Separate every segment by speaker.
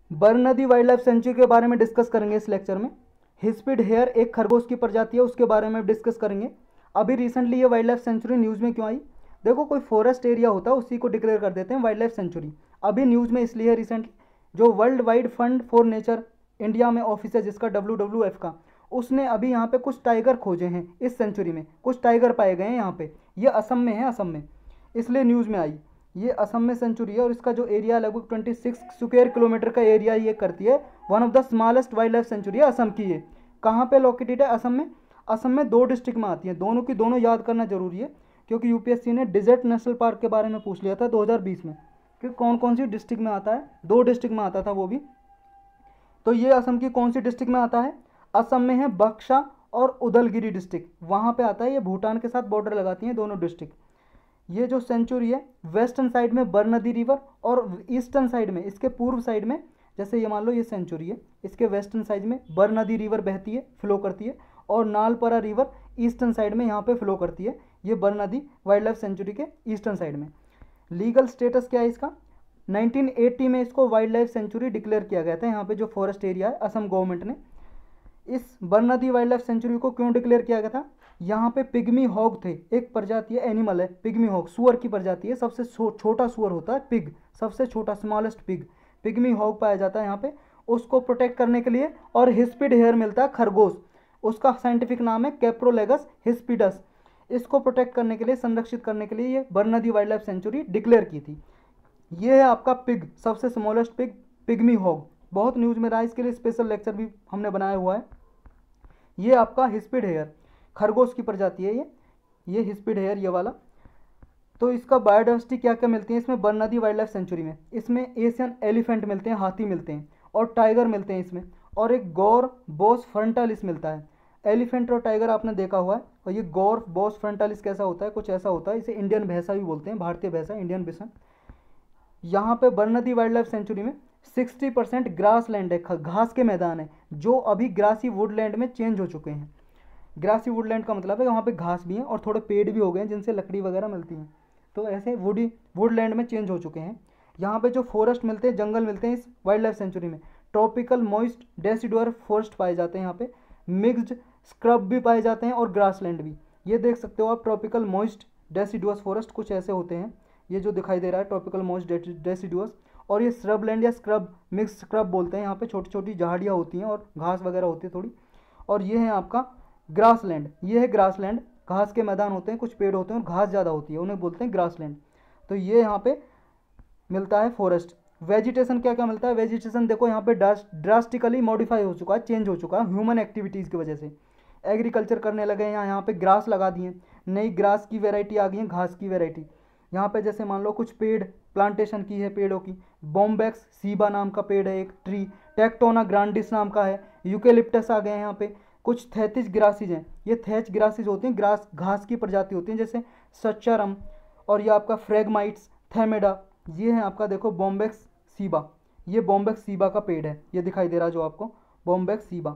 Speaker 1: बरनदी wild life sanctuary के बारे में डिस्कस करेंगे इस लेक्चर में। हिस्पिड हेयर एक खरगोश की प्रजाति है, उसके बारे में डिस्कस करेंगे। अभी रिसेंटली ये वाइल्ड लाइफ सेंचुरी न्यूज़ में क्यों आई? देखो, कोई फॉरेस्ट एरिया होता है उसी को डिक्लेयर कर देते हैं वाइल्ड लाइफ सेंचुरी। अभी न्यूज़ में इसलिए है रिसेंटली, जो world wide fund for nature India में ऑफिस है जिसका WWF का, उसने अभी यहाँ पे कुछ टाइगर खोजे हैं। इस सेंचुरी में कुछ टाइगर पाए गए हैं यहाँ पे। ये असम में है, असम में, इसलिए न्यूज़ में आई। ये असम में सेंचुरी है और इसका जो एरिया लगभग 26 स्क्वायर किलोमीटर का एरिया ये करती है। One of the smallest wild life sanctuary है असम की ये। कहाँ पे लोकेटेड है? असम में। असम में 2 डिस्ट्रिक्ट में आती है, दोनों की दोनों याद करना जरूरी है, क्योंकि यूपीएससी ने डिजर्ट नेशनल पार्क के बारे में पूछ लिया था 2020 में कि कौन कौन सी डिस्ट्रिक्ट में आता है। 2 डिस्ट्रिक्ट में आता था वो भी। तो ये असम की कौन सी डिस्ट्रिक्ट में आता है? असम में है बक्सा और उदलगिरी डिस्ट्रिक्ट, वहाँ पे आता है। ये भूटान के साथ बॉर्डर लगाती हैं दोनों डिस्ट्रिक्ट। ये जो सेंचुरी है वेस्टर्न साइड में बरनदी रिवर और ईस्टर्न साइड में, इसके पूर्व साइड में, जैसे ये मान लो ये सेंचुरी है, इसके वेस्टर्न साइड में बरनदी रिवर बहती है, फ्लो करती है, और नालपरा रिवर ईस्टर्न साइड में यहाँ पे फ्लो करती है। ये बरनदी वाइल्ड लाइफ सेंचुरी के ईस्टर्न साइड में। लीगल स्टेटस क्या है इसका? 1980 में इसको वाइल्ड लाइफ सेंचुरी डिक्लेयर किया गया था। यहाँ पे जो फॉरेस्ट एरिया है, असम गवर्नमेंट ने इस बरनदी वाइल्ड लाइफ सेंचुरी को क्यों डिक्लेयर किया गया था? यहाँ पे पिग्मी हॉग थे, एक प्रजाति है, एनिमल है पिग्मी हॉग, सुअर की प्रजाति है। सबसे छोटा सुअर होता है पिग, सबसे छोटा स्मॉलेस्ट पिग, पिग्मी हॉग पाया जाता है यहाँ पे। उसको प्रोटेक्ट करने के लिए, और हिस्पिड हेयर मिलता है खरगोश, उसका साइंटिफिक नाम है कैप्रोलेगस हिस्पिडस। इसको प्रोटेक्ट करने के लिए, संरक्षित करने के लिए ये Barnadi wild life sanctuary declare की थी। ये है आपका पिग, सबसे स्मॉलेस्ट पिग, पिग्मी हॉग। बहुत न्यूज़ में रहा है, इसके लिए स्पेशल लेक्चर भी हमने बनाया हुआ है। ये आपका हिस्पिड हेयर खरगोश की प्रजाति है ये हिस्पिड हेयर, ये वाला। तो इसका बायोडाइवर्सिटी क्या क्या मिलती है इसमें बरनदी वाइल्ड लाइफ सेंचुरी में? इसमें एशियन एलिफेंट मिलते हैं, हाथी मिलते हैं, और टाइगर मिलते हैं इसमें, और एक गौर बोस फ्रंटालिस मिलता है। एलिफेंट और टाइगर आपने देखा हुआ है। और ये गौर बोस फ्रंटालिस कैसा होता है? कुछ ऐसा होता है, इसे इंडियन भैंसा भी बोलते हैं, भारतीय भैंसा, इंडियन बिसन। यहाँ पे बरनदी वाइल्ड लाइफ सेंचुरी में 60% ग्रास लैंड है, घास के मैदान है, जो अभी ग्रासी वुडलैंड में चेंज हो चुके हैं। ग्रासी वुडलैंड का मतलब है वहाँ पे घास भी है और थोड़े पेड़ भी हो गए हैं जिनसे लकड़ी वगैरह मिलती है। तो ऐसे वुडलैंड में चेंज हो चुके हैं। यहाँ पे जो फॉरेस्ट मिलते हैं, जंगल मिलते हैं इस वाइल्ड लाइफ सेंचुरी में, ट्रॉपिकल मॉइस्ट डेसिडुअर फॉरेस्ट पाए जाते हैं यहाँ पे, मिक्स्ड स्क्रब भी पाए जाते हैं, और ग्रासलैंड भी। ये देख सकते हो आप, ट्रॉपिकल मॉइस्ट डेसिडुअस फॉरेस्ट कुछ ऐसे होते हैं, ये जो दिखाई दे रहा है ट्रॉपिकल मॉइस्ट डेसिडुअस। और ये श्रब लैंड या स्क्रब, मिक्स स्क्रब बोलते हैं। यहाँ पे छोटी छोटी झाड़ियाँ होती हैं और घास वगैरह होती है थोड़ी। और ये है आपका ग्रासलैंड, ये है ग्रासलैंड, घास के मैदान होते हैं, कुछ पेड़ होते हैं और घास ज़्यादा होती है, उन्हें बोलते हैं ग्रासलैंड। तो ये यहाँ पे मिलता है फॉरेस्ट। वेजिटेशन क्या क्या मिलता है? वेजिटेशन देखो यहाँ पे ड्रास्टिकली मॉडिफाई हो चुका है, चेंज हो चुका है ह्यूमन एक्टिविटीज़ की वजह से। एग्रीकल्चर करने लगे हैं यहाँ पे ग्रास लगा दिए, नई ग्रास की वेराइटी आ गई है, घास की वेराइटी। यहाँ पे जैसे मान लो कुछ पेड़ प्लांटेशन की है पेड़ों की। बॉम्बैक्स सीबा नाम का पेड़ है एक ट्री, टेक्टोना ग्रांडिस नाम का है, यूकेलिप्टस आ गए हैं यहाँ पे। कुछ थैतिज ग्रासीज हैं, ये थैच ग्रासीज होती हैं, ग्रास घास की प्रजाति होती हैं, जैसे सच्चारम, और ये आपका फ्रेगमाइट्स, थैमेडा। ये है आपका देखो बॉम्बैक्स सीबा, ये बॉम्बैक्स सीबा का पेड़ है, ये दिखाई दे रहा जो आपको बॉम्बैक्स सीबा।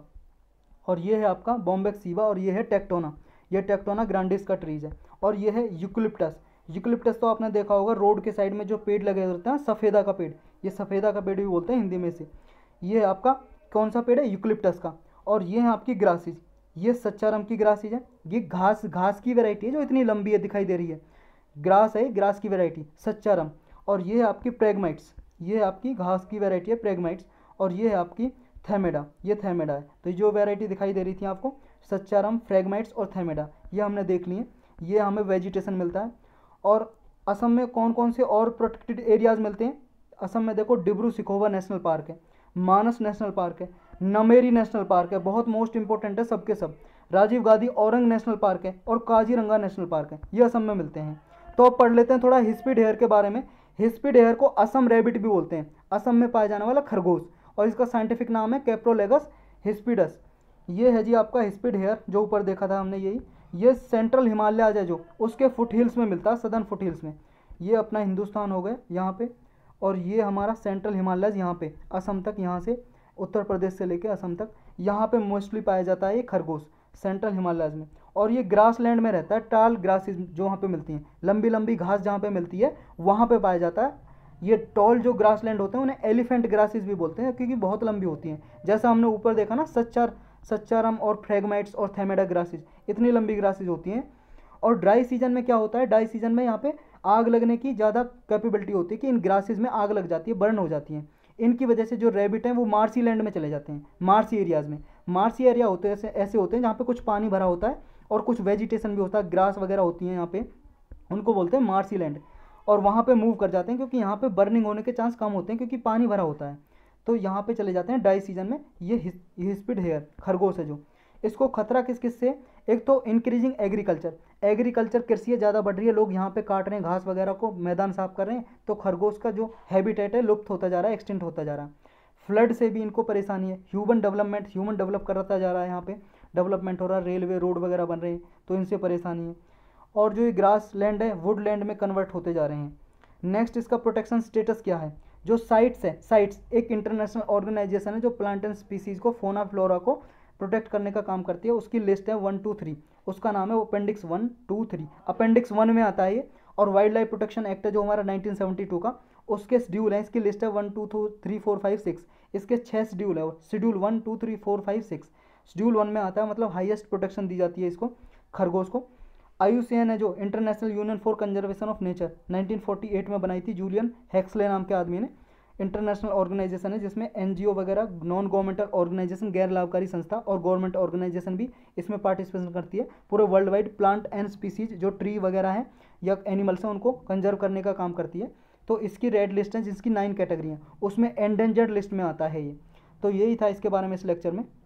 Speaker 1: और ये है आपका बॉम्बैक्स सीबा, और ये है टेक्टोना, ये टेक्टोना ग्रांडिस का ट्रीज है। और ये है यूकलिप्टस। यूकलिप्टस तो आपने देखा होगा रोड के साइड में जो पेड़ लगे होते हैं, सफ़ेदा का पेड़, ये सफ़ेदा का पेड़ भी बोलते हैं हिंदी में से। ये आपका कौन सा पेड़ है? यूकलिप्टस का। और ये है आपकी ग्रासीज, ये सच्चारम की ग्रासीज है। ये घास की वैरायटी है जो इतनी लंबी है, दिखाई दे रही है, ग्रास है, ग्रास की वैरायटी सच्चारम। और ये है आपकी प्रेगमाइट्स, ये आपकी घास की वैरायटी है प्रेगमाइट्स। और ये है आपकी थैमेडा, ये थैमेडा है। तो जो वैरायटी दिखाई दे रही थी आपको, सच्चारम, फ्रेगमाइट्स और थैमेडा, ये हमने देख लिए। ये हमें वेजिटेशन मिलता है। और असम में कौन कौन से और प्रोटेक्टेड एरियाज़ मिलते हैं? असम में देखो डिब्रू सिखोवा नेशनल पार्क है, मानस नेशनल पार्क है, नमेरी नेशनल पार्क है, बहुत मोस्ट इंपॉर्टेंट है सबके सब, राजीव गांधी औरंग नेशनल पार्क है, और काजीरंगा नेशनल पार्क है, ये असम में मिलते हैं। तो अब पढ़ लेते हैं थोड़ा हिस्पिड हेयर के बारे में। हिस्पिड हेयर को असम रैबिट भी बोलते हैं, असम में पाया जाने वाला खरगोश, और इसका साइंटिफिक नाम है कैप्रोलेगस हिस्पिडस। ये है जी आपका हिस्पिड हेयर, जो ऊपर देखा था हमने यही। ये सेंट्रल हिमालय है जो, उसके फुट हिल्स में मिलता है, सदर्न फुट हिल्स में। ये अपना हिंदुस्तान हो गया यहाँ पे, और ये हमारा सेंट्रल हिमालय यहाँ पे असम तक, यहाँ से उत्तर प्रदेश से लेके असम तक, यहाँ पे मोस्टली पाया जाता है ये खरगोश सेंट्रल हिमालयज में। और ये ग्रास लैंड में रहता है, टाल ग्रासेस जो वहाँ पे मिलती हैं, लंबी लंबी घास जहाँ पे मिलती है वहाँ पे पाया जाता है ये टॉल जो ग्रास लैंड होते हैं उन्हें एलिफेंट ग्रासेस भी बोलते हैं, क्योंकि बहुत लंबी होती हैं। जैसा हमने ऊपर देखा ना, सच्चारम और फ्रेगमाइट्स और थेमेडा ग्रासेस, इतनी लंबी ग्रासेस होती हैं। और ड्राई सीजन में क्या होता है, ड्राई सीजन में यहाँ पे आग लगने की ज़्यादा कैपेबिलिटी होती है कि इन ग्रासेस में आग लग जाती है, बर्न हो जाती हैं। इनकी वजह से जो रैबिट हैं वो मार्सी लैंड में चले जाते हैं, मार्सी एरियाज़ में। मार्सी एरिया होते हैं ऐसे होते हैं जहाँ पे कुछ पानी भरा होता है और कुछ वेजिटेशन भी होता है, ग्रास वगैरह होती हैं यहाँ पे, उनको बोलते हैं मार्सी लैंड। और वहाँ पे मूव कर जाते हैं क्योंकि यहाँ पे बर्निंग होने के चांस कम होते हैं, क्योंकि पानी भरा होता है। तो यहाँ पे चले जाते हैं ड्राई सीजन में। ये हिस्पिड हेयर खरगोश है जो, इसको खतरा किस किस से, एक तो इंक्रीजिंग एग्रीकल्चर, कृषि ज़्यादा बढ़ रही है, लोग यहाँ पे काट रहे हैं घास वगैरह को, मैदान साफ कर रहे हैं, तो खरगोश का जो हैबिटेट है लुप्त होता जा रहा है, एक्सटिंक्ट होता जा रहा है। फ्लड से भी इनको परेशानी है। ह्यूमन डेवलप करता जा रहा है, यहाँ पे डेवलपमेंट हो रहा है, रेलवे रोड वगैरह बन रहे हैं, तो इनसे परेशानी है। और जो ये ग्रास लैंड है वुड लैंड में कन्वर्ट होते जा रहे हैं। नेक्स्ट इसका प्रोटेक्शन स्टेटस क्या है, जो साइट्स एक इंटरनेशनल ऑर्गेनाइजेशन है जो प्लांट एंड स्पीसीज को, फोना फ्लोरा को प्रोटेक्ट करने का काम करती है। उसकी लिस्ट है 1 2 3, उसका नाम है अपेंडिक्स 1 2 3। अपेंडिक्स 1 में आता है ये। और वाइल्ड लाइफ प्रोटेक्शन एक्ट है जो हमारा 1972 का, उसके शेड्यूल हैं, इसकी लिस्ट है 1 2 3 4 5 6, इसके 6 शेड्यूल है। शेड्यूल 1 2 3 4 5 6, शेड्यूल 1 में आता है, मतलब हाईएस्ट प्रोटेक्शन दी जाती है इसको, खरगोश को। IUCN है जो international union for conservation of nature, 1948 में बनाई थी जूलियन हेक्सले नाम के आदमी ने। इंटरनेशनल ऑर्गेनाइजेशन है जिसमें NGO वगैरह, नॉन गवर्नमेंटल ऑर्गेनाइजेशन, गैर लाभकारी संस्था और गवर्नमेंट ऑर्गेनाइजेशन भी इसमें पार्टिसिपेशन करती है। पूरे world wide plant and species जो ट्री वगैरह हैं या एनिमल्स हैं उनको कंजर्व करने का काम करती है। तो इसकी रेड लिस्ट है जिसकी 9 कैटेगरी हैं, उसमें एंडेंजर्ड लिस्ट में आता है ये। तो यही था इसके बारे में इस लेक्चर में।